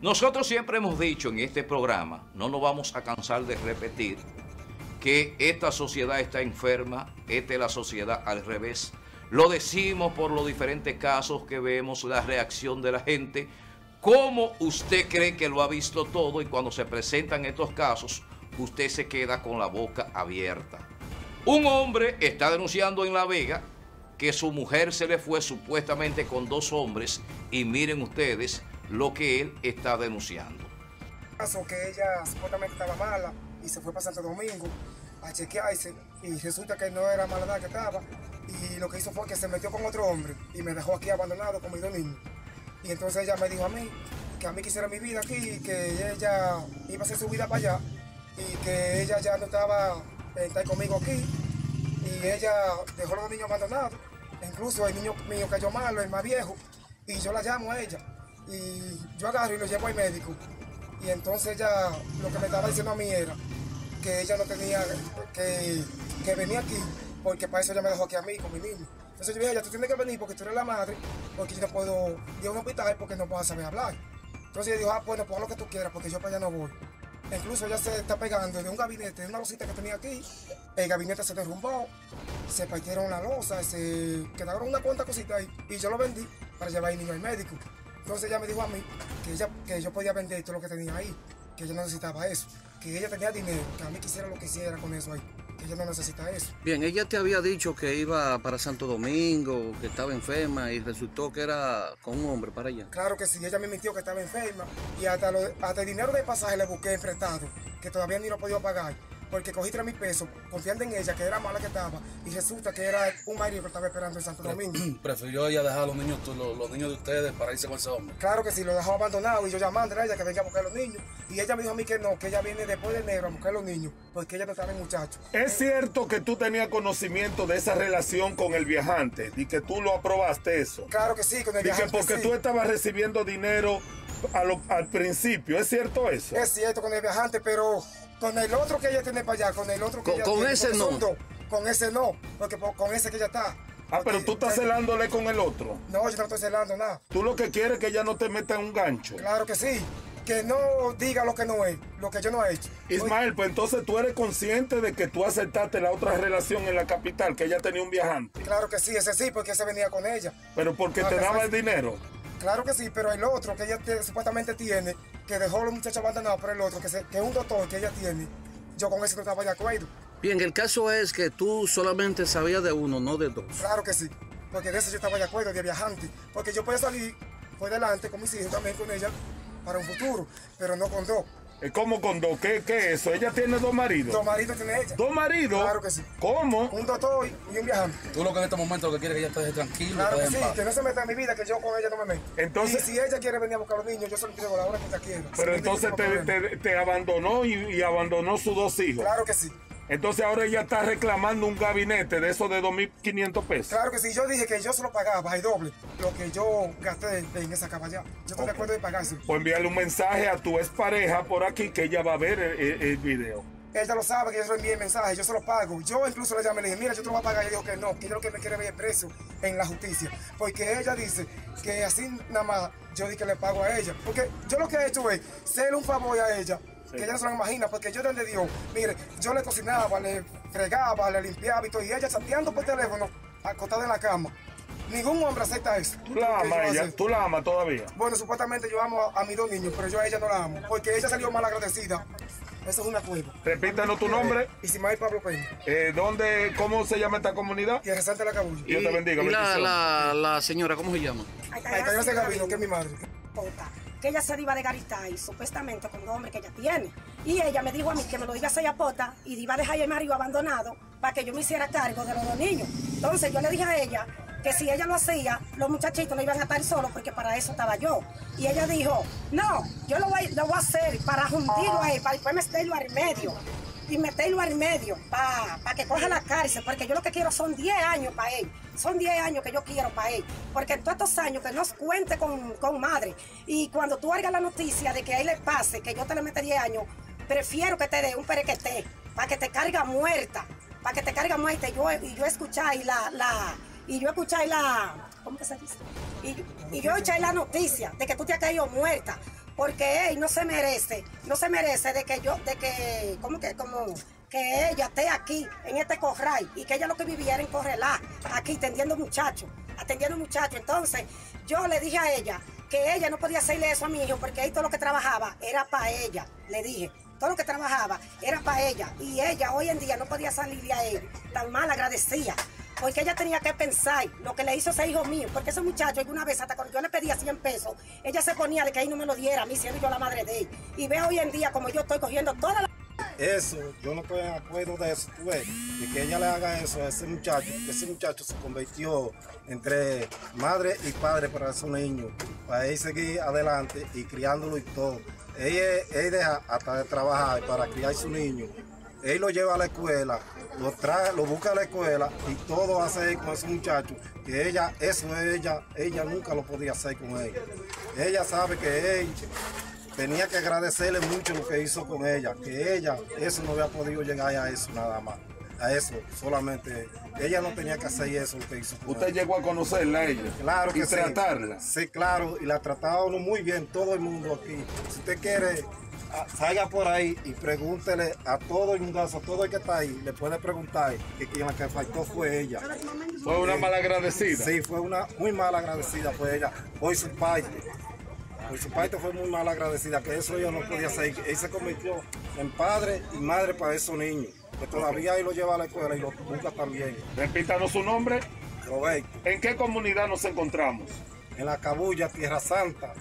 Nosotros siempre hemos dicho en este programa, no nos vamos a cansar de repetir, que esta sociedad está enferma, esta es la sociedad al revés. Lo decimos por los diferentes casos que vemos, la reacción de la gente, cómo usted cree que lo ha visto todo y cuando se presentan estos casos, usted se queda con la boca abierta. Un hombre está denunciando en La Vega que su mujer se le fue supuestamente con 2 hombres y miren ustedes lo que él está denunciando. Caso que ella supuestamente estaba mala y se fue para Santo Domingo a chequearse y resulta que no era maldad que estaba y lo que hizo fue que se metió con otro hombre y me dejó aquí abandonado con mis 2 niños. Y entonces ella me dijo a mí que a mí quisiera mi vida aquí y que ella iba a hacer su vida para allá y que ella ya no estaba estar conmigo aquí y ella dejó a los niños abandonados. Incluso el niño mío cayó malo, el más viejo, y yo la llamo a ella y yo agarro y lo llevo al médico. Y entonces ella lo que me estaba diciendo a mí era que ella no tenía que venir aquí porque para eso ella me dejó aquí a mí con mi niño. Entonces yo dije, ella, tú tienes que venir porque tú eres la madre, porque yo no puedo ir a un hospital porque no puedo saber hablar. Entonces ella dijo, ah, bueno, pues haz lo que tú quieras porque yo para allá no voy. Incluso ella se está pegando de un gabinete, de una losita que tenía aquí. El gabinete se derrumbó, se partieron la losa, se quedaron una cuanta cosita ahí y yo lo vendí para llevar al niño al médico. Entonces ella me dijo a mí que yo podía vender todo lo que tenía ahí, que yo no necesitaba eso, que ella tenía dinero, que a mí quisiera lo que hiciera con eso ahí, que ella no necesita eso. Bien, ella te había dicho que iba para Santo Domingo, que estaba enferma y resultó que era con un hombre para allá. Claro que sí, ella me mintió que estaba enferma y hasta el dinero de pasaje le busqué prestado, que todavía ni lo he podido pagar. Porque cogí 3,000 pesos confiando en ella, que era mala que estaba, y resulta que era un marido que estaba esperando en Santo Domingo. ¿Prefirió ella dejar a los niños de ustedes para irse con ese hombre? Claro que sí, lo dejó abandonado y yo llamándole a ella que venga a buscar a los niños. Y ella me dijo a mí que no, que ella viene después de enero a buscar a los niños, porque ella no estaba en muchacho. ¿Es cierto que tú tenías conocimiento de esa relación con el viajante y que tú lo aprobaste eso? Claro que sí, con el Y que viajante porque sí. tú estabas recibiendo dinero al principio, ¿es cierto eso? Es cierto con el viajante, pero con el otro que ella tiene para allá, con el otro que ella tiene, ese no. Con ese no, porque con ese que ella está. Ah, pero tú estás celándole con el otro. No, yo no estoy celando nada. Tú lo que quieres es que ella no te meta en un gancho. Claro que sí, que no diga lo que no es, lo que yo no he hecho. Ismael, pues entonces tú eres consciente de que tú aceptaste la otra relación en la capital, que ella tenía un viajante. Claro que sí, ese sí, porque ese venía con ella. Pero porque te daba el dinero. Claro que sí, pero el otro que ella supuestamente tiene, que dejó a los muchachos abandonados por el otro, que es un doctor que ella tiene, yo con eso no estaba de acuerdo. Bien, el caso es que tú solamente sabías de uno, no de 2. Claro que sí, porque de eso yo estaba de acuerdo, de viajante, porque yo podía salir por delante con mis hijos también con ella para un futuro, pero no con 2. ¿Cómo con 2? ¿Qué es eso? ¿Ella tiene 2 maridos? 2 maridos tiene ella. ¿2 maridos? Claro que sí. ¿Cómo? Un doctor y un viajante. Tú lo que en este momento lo que quieres es que ella te deje tranquilo. Claro te que deje sí, en paz. que no se meta en mi vida, que yo con ella no me meto. Entonces, y si ella quiere venir a buscar a los niños, yo se lo entrego a la hora que ella quiera. pero Sin entonces ningún problema. te abandonó y abandonó sus 2 hijos. Claro que sí. Entonces ahora ella está reclamando un gabinete de esos de 2.500 pesos. Claro que sí, yo dije que yo se lo pagaba, hay doble, lo que yo gasté en esa caballa. Yo estoy de acuerdo de pagárselo. Pues enviarle un mensaje a tu expareja por aquí que ella va a ver el video. Ella lo sabe, que yo se lo envié el mensaje, yo se lo pago. Yo incluso le llamé, le dije, mira, yo te lo voy a pagar. Y ella dijo que no, que ella lo que me quiere ver es preso en la justicia. Porque ella dice que así nada más yo di que le pago a ella. Porque yo lo que he hecho es hacerle un favor a ella. Sí. Que ella no se lo imagina, porque yo desde Dios, mire, yo le cocinaba, le fregaba, le limpiaba y todo, y ella chateando por teléfono, acostada en la cama. Ningún hombre acepta eso. ¿Tú la amas a ella? ¿Tú la amas todavía? Bueno, supuestamente yo amo a mis 2 niños, pero yo a ella no la amo, porque ella salió mal agradecida. Eso es una prueba. Repítanos tu nombre. Ismael Pablo Peña. ¿Cómo se llama esta comunidad? Tierra Santa de la Cabulla. Dios te bendiga. Y la señora, ¿cómo se llama? Altagracia Gavino, que es mi madre. Que ella se iba de Garitay, supuestamente con 2 hombres que ella tiene. Y ella me dijo a mí que me lo diga a ella pota y iba a dejar el marido abandonado para que yo me hiciera cargo de los 2 niños. Entonces yo le dije a ella que si ella lo hacía, los muchachitos no iban a estar solos porque para eso estaba yo. Y ella dijo, no, yo lo voy a hacer para juntarlo a él, para después meterlo al medio. Y meterlo al medio para que coja la cárcel, porque yo lo que quiero son 10 años para él. Son 10 años que yo quiero para él. Porque en todos estos años que nos cuente con madre. Y cuando tú hagas la noticia de que a él le pase, que yo te le mete 10 años, prefiero que te dé un perequete, para que te carga muerta. Para que te carga muerta. Y yo escuchar ¿cómo que se dice? Y yo escuchar la noticia de que tú te has caído muerta. porque él no se merece de que yo, que ella esté aquí en este corral y que ella lo que vivía era en Correlá, aquí atendiendo muchachos. Entonces yo le dije a ella que ella no podía hacerle eso a mi hijo porque ahí todo lo que trabajaba era para ella, le dije. Todo lo que trabajaba era para ella y ella hoy en día no podía salir de ahí tan mal agradecida. Porque ella tenía que pensar lo que le hizo ese hijo mío. Porque ese muchacho, alguna vez, hasta cuando yo le pedía 100 pesos, ella se ponía de que ahí no me lo diera, a mí siendo yo la madre de él. Y ve hoy en día como yo estoy cogiendo toda la... Eso, yo no estoy de acuerdo de eso, tú ves, de que ella le haga eso a ese muchacho, que ese muchacho se convirtió entre madre y padre para esos niños, para él seguir adelante y criándolo y todo. Él deja hasta de trabajar para criar a su niño. Él lo lleva a la escuela, lo trae, lo busca a la escuela y todo hace con ese muchacho, que ella nunca lo podía hacer con él. Ella sabe que él tenía que agradecerle mucho lo que hizo con ella, que ella, eso no había podido llegar a eso nada más, a eso solamente. Ella no tenía que hacer eso lo que hizo con ¿Usted ella. llegó a conocerla a ella? Claro que ¿Y sí. tratarla? Sí, claro, y la trataba uno muy bien, todo el mundo aquí. Si usted quiere, salga por ahí y pregúntele a todo el mundo, a todo el que está ahí, le puede preguntar que quien la que faltó fue ella. ¿Fue una malagradecida? Sí, fue una muy mal agradecida, fue ella, por su parte. Por su parte fue muy mal agradecida, que eso ella no podía hacer. Él se convirtió en padre y madre para esos niños, que todavía él lo lleva a la escuela y lo busca también. Repítanos su nombre. Roberto, ¿En qué comunidad nos encontramos? en la Cabulla, Tierra Santa,